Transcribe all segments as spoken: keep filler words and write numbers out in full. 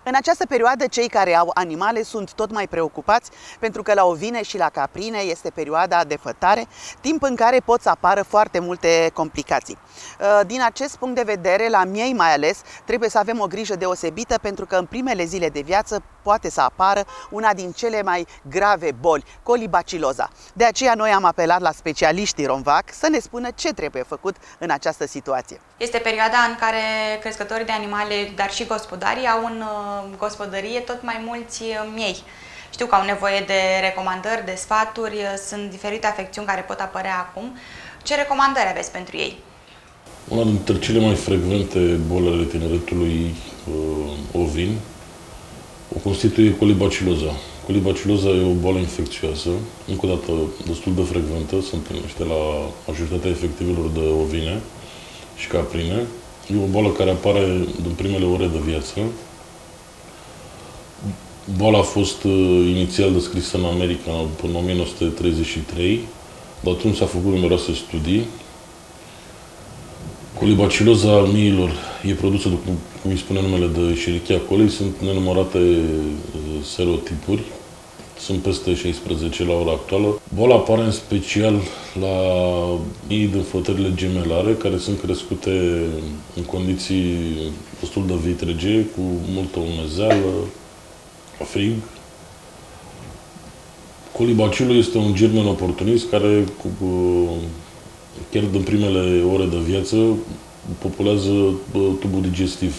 În această perioadă, cei care au animale sunt tot mai preocupați pentru că la ovine și la caprine este perioada de fătare, timp în care pot să apară foarte multe complicații. Din acest punct de vedere, la miei mai ales, trebuie să avem o grijă deosebită pentru că în primele zile de viață poate să apară una din cele mai grave boli, colibaciloza. De aceea noi am apelat la specialiștii Romvac să ne spună ce trebuie făcut în această situație. Este perioada în care crescătorii de animale, dar și gospodarii, au în gospodărie tot mai mulți miei. Știu că au nevoie de recomandări, de sfaturi, sunt diferite afecțiuni care pot apărea acum. Ce recomandări aveți pentru ei? Una dintre cele mai frecvente boli ale tineretului uh, ovin o constituie colibaciloza. Colibaciloza e o boală infecțioasă, încă o dată destul de frecventă, se întâlnește la majoritatea efectivelor de ovine și caprine. E o boală care apare din primele ore de viață. Boala a fost uh, inițial descrisă în America până în o mie nouă sute treizeci și trei, dar atunci s-au făcut numeroase studii. Colibaciloza miilor e produsă, după cum îi spune numele, de Escherichia coli. Sunt nenumărate serotipuri, sunt peste șaisprezece la ora actuală. Boala apare în special la miii din fătările gemelare, care sunt crescute în condiții destul de vitrege, cu multă umezeală, frig. Colibacilul este un germen oportunist care, chiar din primele ore de viață, populează tubul digestiv.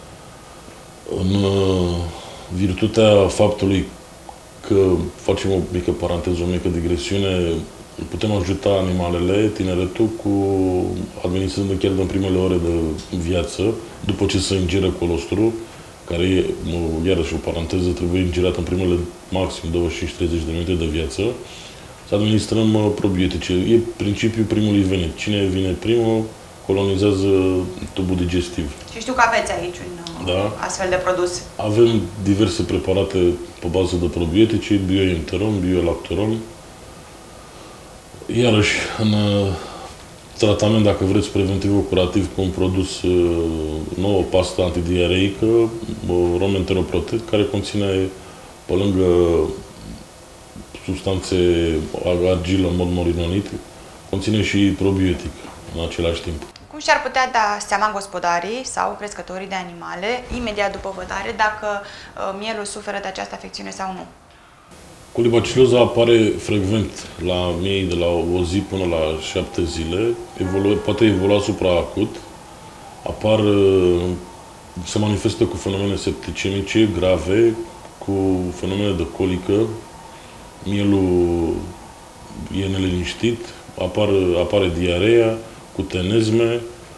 În virtutea faptului că, facem o mică paranteză, o mică digresiune, putem ajuta animalele, tineretul, cu administrând chiar din primele ore de viață, după ce se ingeră colostru, care e, iarăși o paranteză, trebuie ingerat în primele maxim douăzeci și cinci treizeci de minute de viață, să administrăm probiotice. E principiul primului venit. Cine vine primul, colonizează tubul digestiv. Și știu că aveți aici un da. astfel de produs. Avem diverse preparate pe bază de probiotice, bioenteron, biolactoron. Iarăși, în tratament, dacă vreți, preventiv-curativ, cu un produs nou, o pastă antidiareică, Romenteroprotet, care conține, pe lângă substanțe argilă în mod morinonit, conține și probiotic în același timp. Cum și-ar putea da seama gospodarii sau crescătorii de animale, imediat după vădare, dacă mielul suferă de această afecțiune sau nu? Colibaciloza apare frecvent la miei de la o zi până la șapte zile, evolu poate evolua supraacut, apar, se manifestă cu fenomene septicemice grave, cu fenomene de colică, mielul e neliniștit, apar, apare diareea, cu tenesme,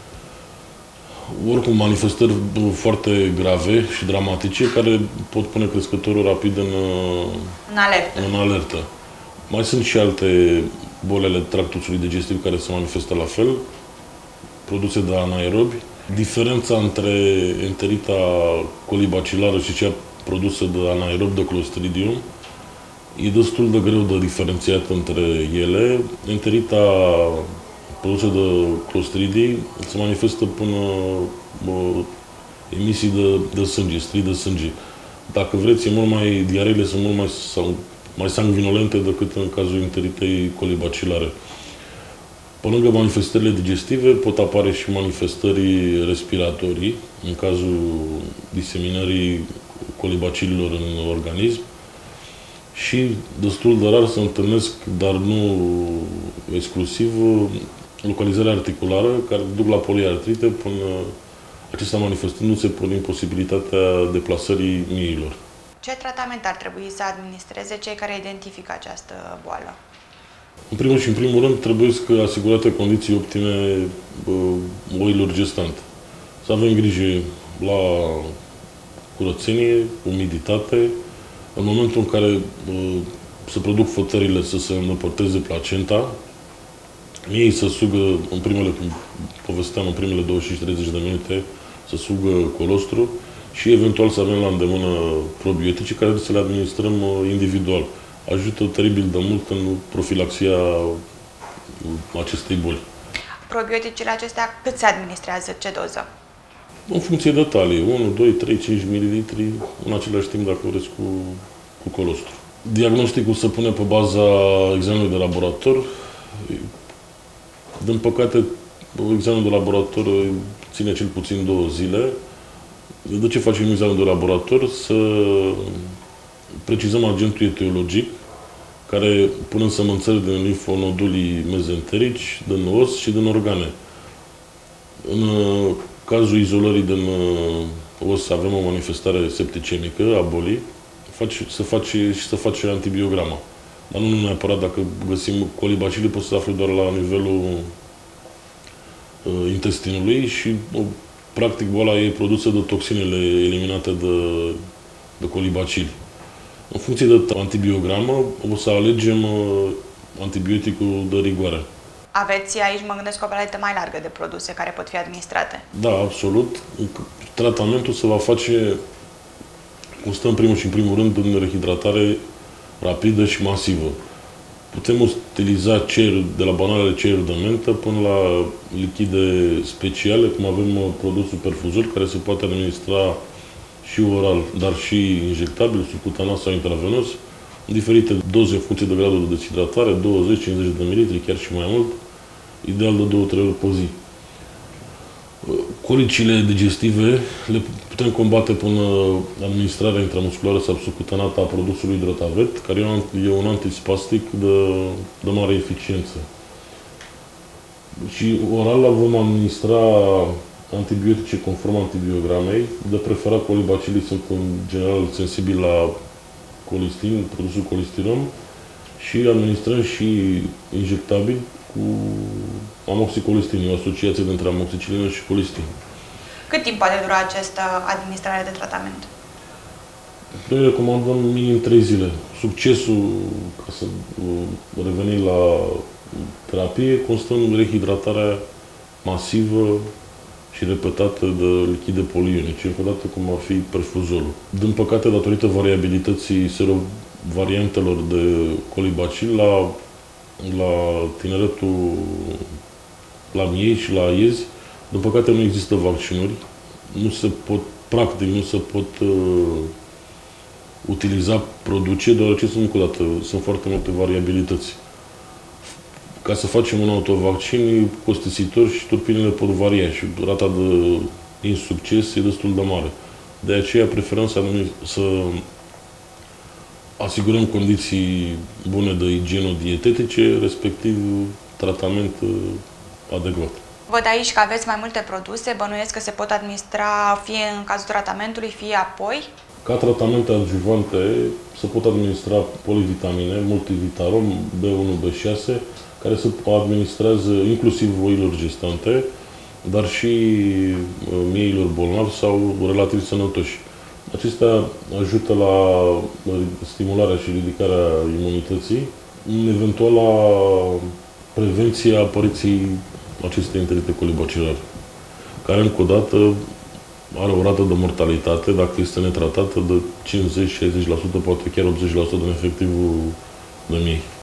oricum manifestări foarte grave și dramatice, care pot pune crescătorul rapid în, în, alertă. în alertă. Mai sunt și alte boli ale tractului digestiv care se manifestă la fel, produse de anaerobi. Diferența între enterita colibacilară și cea produsă de anaerob de Clostridium e destul de greu de diferențiat între ele. Enterita produsă de Clostridii se manifestă până uh, emisii de, de sânge, strii de sânge. Dacă vreți, e mult mai, diareile sunt mult mai, sau, mai sanguinolente decât în cazul enteritei colibacilare. Pe lângă manifestările digestive, pot apare și manifestări respiratorii, în cazul diseminării colibacililor în organism. Și destul de rar se întâlnesc, dar nu exclusiv, localizarea articulară, care duc la poliartrite, până acestea manifestându-se prin imposibilitatea deplasării miilor. Ce tratament ar trebui să administreze cei care identifică această boală? În primul și în primul rând, trebuie să asigurate condiții optime uh, oilor gestante. Să avem grijă la curățenie, umiditate. În momentul în care uh, se produc fătările, să se îndepărteze placenta, ei să sugă, în primele, cum povesteam, în primele douăzeci și cinci treizeci de minute, să sugă colostru și eventual să avem la îndemână probiotice care să le administrăm uh, individual. Ajută teribil de mult în profilaxia acestei boli. Probioticele acestea cât se administrează? Ce doză? În funcție de talie, unu, doi, trei, cinci mililitri, în același timp, dacă vreți, cu, cu colostru. Diagnosticul se pune pe baza examenului de laborator. Din păcate, examenul de laborator ține cel puțin două zile. De ce facem examenul de laborator? Să precizăm agentul etiologic, care pune în sămânțări din limfonodulii mezenterici, din os și din organe. În cazul izolării din os avem o manifestare septicemică a bolii, se face și se face antibiograma. Dar nu neapărat dacă găsim colibacilii, pot să afle doar la nivelul uh, intestinului și uh, practic boala e produsă de toxinele eliminate de, de colibacili. În funcție de antibiogramă, o să alegem uh, antibioticul de rigoare. Aveți aici, mă gândesc, o paletă mai largă de produse care pot fi administrate. Da, absolut. Tratamentul se va face, constă în primul și în primul rând în rehidratare rapidă și masivă. Putem utiliza ceruri, de la banalele ceruri de mentă până la lichide speciale, cum avem produsul perfuzor, care se poate administra și oral, dar și injectabil, subcutaneos sau intravenos, în diferite doze în funcție de gradul de deshidratare, douăzeci cincizeci de mililitri, chiar și mai mult, ideal de două trei ori pe zi. Colicile digestive le putem combate până administrarea intramusculară sau subcutanată a produsului Hidrotavet, care e un antispastic de, de mare eficiență. Și oral vom administra antibiotice conform antibiogramei. De preferat, colibacilii sunt în general sensibili la colistin, produsul colistirom, și administrăm și injectabil cu amoxicolistin, o asociație dintre amoxicilină și colistin. Cât timp poate dura această administrare de tratament? Noi recomandăm minim trei zile. Succesul, ca să revenim la terapie, constă în rehidratarea masivă și repetată de lichide polionice, încă o dată cum ar fi perfuzorul. Din păcate, datorită variabilității serovariantelor de colibacil, la, la tineretul, la miei și la iezi, din păcate nu există vaccinuri, nu se pot, practic nu se pot uh, utiliza produce, deoarece sunt, încă o dată, sunt foarte multe variabilități. Ca să facem un autovaccin e costisitor și turpinile pot varia și rata de insucces e destul de mare. De aceea preferăm să, să asigurăm condiții bune de igieno-dietetice, respectiv tratament adecvat. Văd aici că aveți mai multe produse, bănuiesc că se pot administra fie în cazul tratamentului, fie apoi. Ca tratamente adjuvante se pot administra polivitamine, multivitarom, B unu, B șase, care se administrează inclusiv oilor gestante, dar și mieilor bolnavi sau relativ sănătoși. Acestea ajută la stimularea și ridicarea imunității, în eventuala prevenție a apariției acestei enterite colibacilare, care încă o dată are o rată de mortalitate, dacă este netratată, de cincizeci la șaizeci la sută, poate chiar optzeci la sută din efectivul de miei.